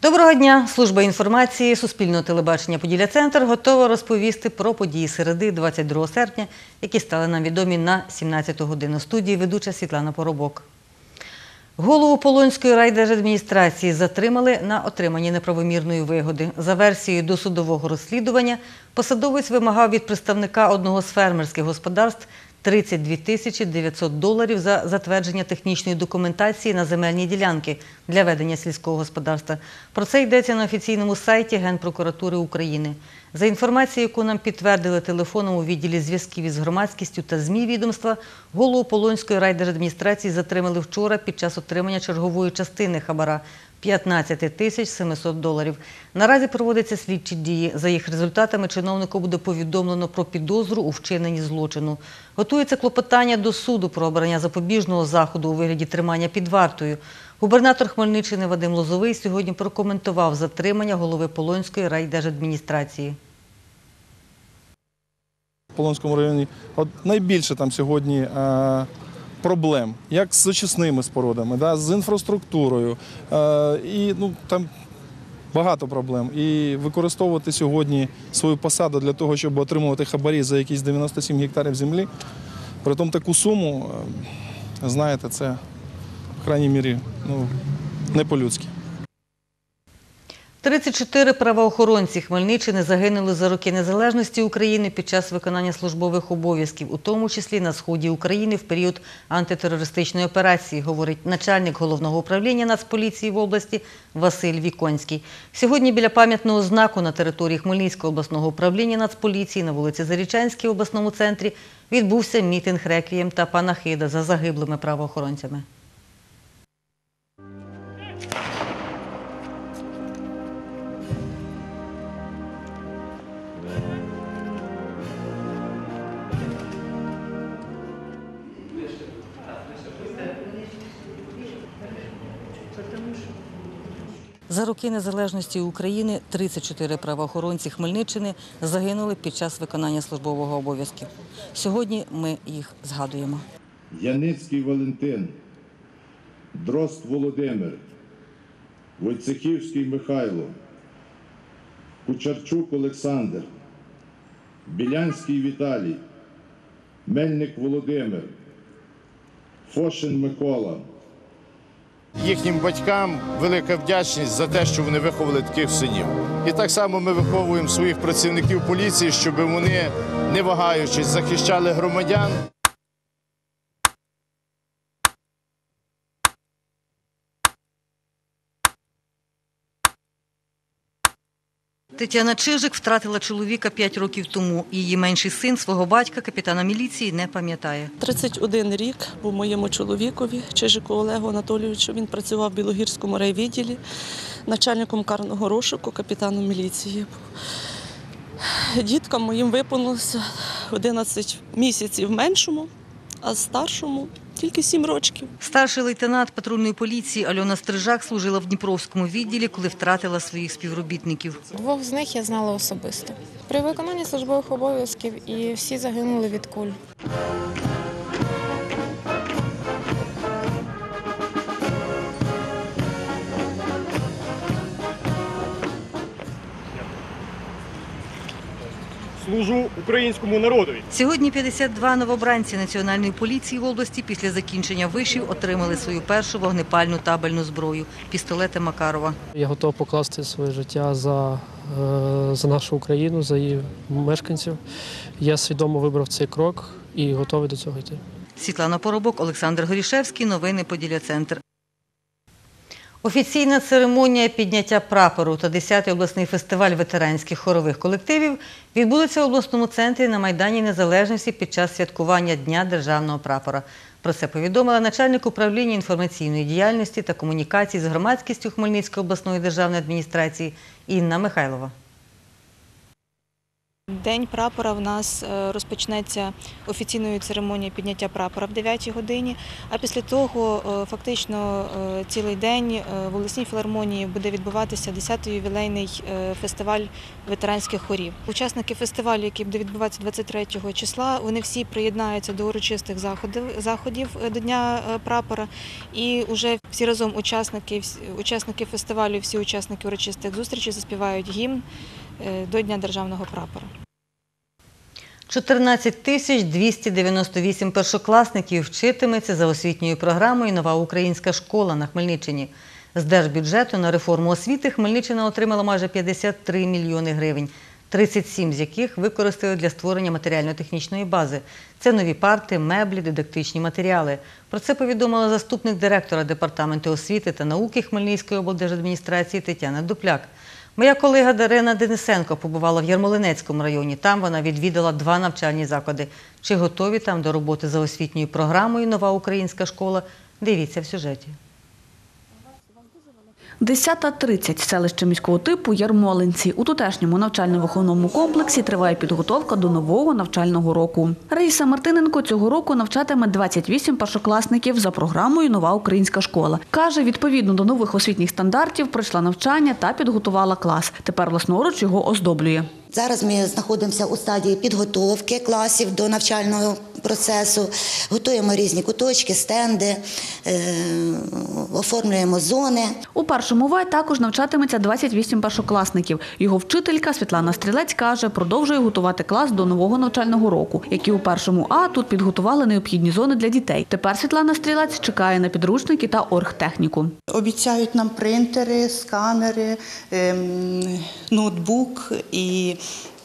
Доброго дня! Служба інформації Суспільного телебачення «Поділля-Центр» готова розповісти про події середи 22 серпня, які стали нам відомі на 17-ту годину. Студії ведуча Світлана Поробок. Голову Полонської райдержадміністрації затримали на отриманні неправомірної вигоди. За версією досудового розслідування, посадовець вимагав від представника одного з фермерських господарств $32 900 за затвердження технічної документації на земельні ділянки для ведення сільського господарства. Про це йдеться на офіційному сайті Генпрокуратури України. За інформацією, яку нам підтвердили телефоном у відділі зв'язків із громадськістю та ЗМІ відомства, голову Полонської райдержадміністрації затримали вчора під час отримання чергової частини хабара – $15 700. Наразі проводяться слідчі дії. За їх результатами чиновнику буде повідомлено про підозру у вчиненні злочину. Готується клопотання до суду про обрання запобіжного заходу у вигляді тримання під вартою. Губернатор Хмельниччини Вадим Лозовий сьогодні прокоментував затримання голови Полонської райдержадміністрації. В Полонському районі найбільше там сьогодні проблем, як з очисними спорудами, з інфраструктурою. Там багато проблем. І використовувати сьогодні свою посаду для того, щоб отримувати хабарі за якісь 97 гектарів землі, притом таку суму, знаєте, це в крайній мірі не по-людськи. 34 правоохоронці Хмельниччини загинули за роки незалежності України під час виконання службових обов'язків, у тому числі на сході України в період антитерористичної операції, говорить начальник Головного управління Нацполіції в області Василь Віконський. Сьогодні біля пам'ятного знаку на території Хмельницького обласного управління Нацполіції на вулиці Зарічанській в обласному центрі відбувся мітинг-реквієм та панахида за загиблими правоохоронцями. За роки незалежності України 34 правоохоронці Хмельниччини загинули під час виконання службового обов'язків. Сьогодні ми їх згадуємо. Яницький Валентин, Дрозд Володимир, Войцехівський Михайло, Кучарчук Олександр, Білянський Віталій, Мельник Володимир, Фошин Микола. Їхнім батькам велика вдячність за те, що вони виховали таких синів. І так само ми виховуємо своїх працівників поліції, щоб вони, не вагаючись, захищали громадян. Тетяна Чижик втратила чоловіка 5 років тому. Її менший син свого батька, капітана міліції, не пам'ятає. 31 рік був моєму чоловікові, Чижику Олегу Анатолійовичу. Він працював в Білогірському райвідділі, начальником карного розшуку, капітаном міліції. Діткам моїм виповнилося 11 місяців меншому, а старшому тільки 7 років. Старший лейтенант патрульної поліції Альона Стрижак служила в Дніпровському відділі, коли втратила своїх співробітників. 2 з них я знала особисто. При виконанні службових обов'язків і всі загинули від куль. Служу українському народові. Сьогодні 52 новобранці Національної поліції в області після закінчення вишів отримали свою першу вогнепальну табельну зброю – пістолети Макарова. Я готовий покласти своє життя за нашу Україну, за її мешканців. Я свідомо вибрав цей крок і готовий до цього йти. Світлана Поробок, Олександр Горішевський. Новини Поділля-Центр. Офіційна церемонія підняття прапору та 10-й обласний фестиваль ветеранських хорових колективів відбудеться в обласному центрі на Майдані Незалежності під час святкування Дня державного прапора. Про це повідомила начальник управління інформаційної діяльності та комунікацій з громадськістю Хмельницької обласної державної адміністрації Інна Михайлова. День прапора в нас розпочнеться офіційною церемонією підняття прапора в 9 годині, а після того фактично цілий день в обласній філармонії буде відбуватися 10-й ювілейний фестиваль ветеранських хорів. Учасники фестивалю, який буде відбуватися 23 числа, вони всі приєднаються до урочистих заходів до Дня прапора, і вже всі разом учасники фестивалю, всі учасники урочистих зустрічей заспівають гімн до Дня державного прапора. 14 298 першокласників вчитиметься за освітньою програмою «Нова українська школа» на Хмельниччині. З держбюджету на реформу освіти Хмельниччина отримала майже 53 мільйони гривень, 37 з яких використали для створення матеріально-технічної бази. Це нові парти, меблі, дидактичні матеріали. Про це повідомила заступник директора Департаменту освіти та науки Хмельницької облдержадміністрації Тетяна Дупляк. Моя колега Дарина Денисенко побувала в Ярмолинецькому районі. Там вона відвідала 2 навчальні заклади. Чи готові там до роботи за освітньою програмою «Нова українська школа» – дивіться в сюжеті. 10:30. Селище міського типу Ярмолинці. У тутешньому навчально-виховному комплексі триває підготовка до нового навчального року. Раїса Мартиненко цього року навчатиме 28 першокласників за програмою «Нова українська школа». Каже, відповідно до нових освітніх стандартів пройшла навчання та підготувала клас. Тепер власноруч його оздоблює. Зараз ми знаходимося у стадії підготовки класів до навчального процесу, готуємо різні куточки, стенди, оформлюємо зони. У першому В також навчатиметься 28 першокласників. Його вчителька Світлана Стрілець каже, продовжує готувати клас до нового навчального року. Як і у першому А, тут підготували необхідні зони для дітей. Тепер Світлана Стрілець чекає на підручники та оргтехніку. Обіцяють нам принтери, сканери, ноутбук і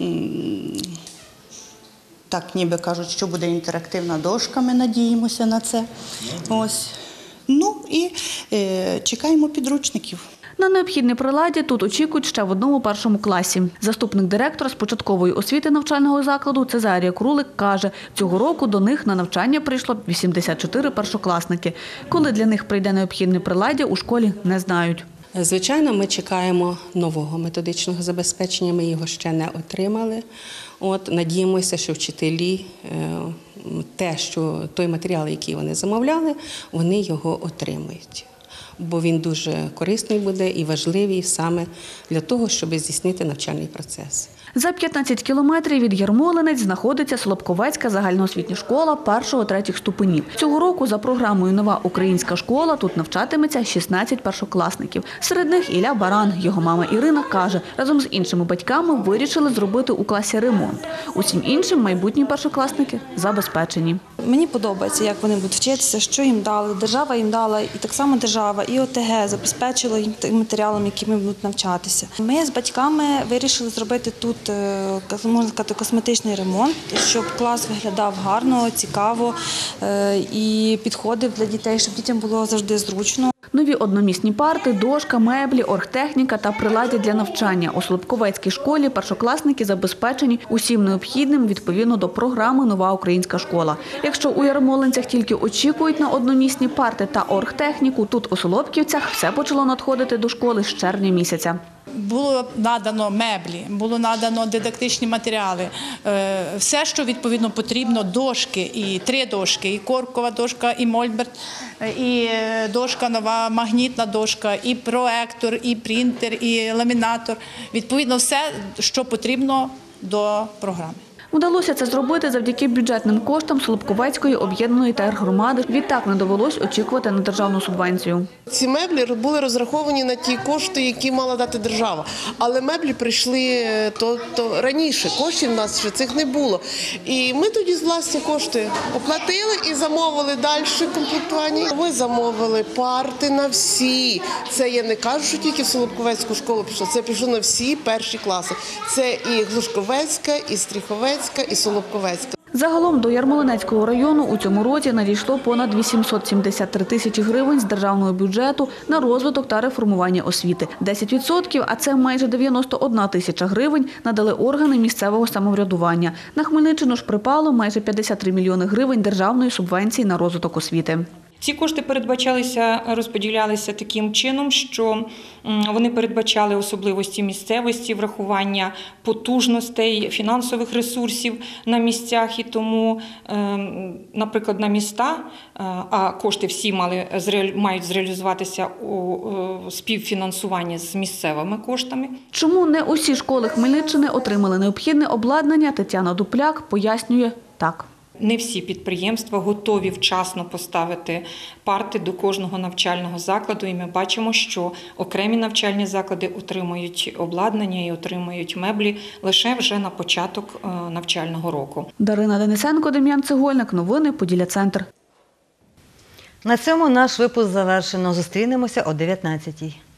так ніби кажуть, що буде інтерактивна дошка, ми надіємося на це. Ось. Ну і чекаємо підручників. На необхідне приладдя тут очікують ще в одному першому класі. Заступник директора з початкової освіти навчального закладу Цезарія Крулик каже, цього року до них на навчання прийшло 84 першокласники. Коли для них прийде необхідне приладдя, у школі не знають. Звичайно, ми чекаємо нового методичного забезпечення, ми його ще не отримали. Надіємося, що вчителі той матеріал, який вони замовляли, вони його отримають. Бо він дуже корисний буде і важливий саме для того, щоб здійснити навчальний процес. За 15 кілометрів від Ярмолинець знаходиться Солобковецька загальноосвітня школа 1-3 ступенів. Цього року за програмою «Нова українська школа» тут навчатиметься 16 першокласників. Серед них Ілля Баран. Його мама Ірина каже, разом з іншими батьками вирішили зробити у класі ремонт. Усім іншим майбутні першокласники забезпечені. Мені подобається, як вони будуть вчитися, що їм дали. Держава їм дала, і так само держава, і ОТГ забезпечила їм тим матеріалом, якими будуть навчатися. Ми з батьками вирішили зробити тут, можна сказати, косметичний ремонт, щоб клас виглядав гарно, цікаво і підходив для дітей, щоб дітям було завжди зручно. Нові одномісні парти, дошка, меблі, оргтехніка та приладдя для навчання. У Солобковецькій школі першокласники забезпечені усім необхідним відповідно до програми «Нова українська школа». Якщо у Ярмолинцях тільки очікують на одномісні парти та оргтехніку, тут у Солобківцях все почало надходити до школи з червня місяця. Було надано меблі, було надано дидактичні матеріали. Все, що відповідно потрібно, дошки, і 3 дошки, і коркова дошка, і мольберт, і дошка нова, магнітна дошка, і проектор, і принтер, і ламінатор. Відповідно, все, що потрібно до програми. Вдалося це зробити завдяки бюджетним коштам Солобковецької об'єднаної терггромади. Відтак не довелось очікувати на державну субвенцію. Ці меблі були розраховані на ті кошти, які мала дати держава. Але меблі прийшли раніше, коштів у нас ще цих не було. І ми тоді з власні кошти оплатили і замовили далі комплектування. Ми замовили парти на всі. Це я не кажу, що тільки в Солобковецьку школу пішло, це пішло на всі перші класи. Це і Глушковецька, і Стріховецька, і Солобковецька. Загалом до Ярмолинецького району у цьому році надійшло понад 873 тисячі гривень з державного бюджету на розвиток та реформування освіти. 10%, а це майже 91 тисяча гривень, надали органи місцевого самоврядування. На Хмельниччину ж припало майже 53 мільйони гривень державної субвенції на розвиток освіти. Ці кошти розподілялися таким чином, що вони передбачали особливості місцевості, врахування потужностей, фінансових ресурсів на місцях. І тому, наприклад, на міста, а кошти всі мають зреалізуватися у співфінансуванні з місцевими коштами. Чому не усі школи Хмельниччини отримали необхідне обладнання, Тетяна Дупляк пояснює так. Не всі підприємства готові вчасно поставити парти до кожного навчального закладу, і ми бачимо, що окремі навчальні заклади отримують обладнання і отримують меблі лише вже на початок навчального року. Дарина Денисенко, Дем'ян Цегольник. Новини Поділля-Центр. На цьому наш випуск завершено. Зустрінемося о 19-й.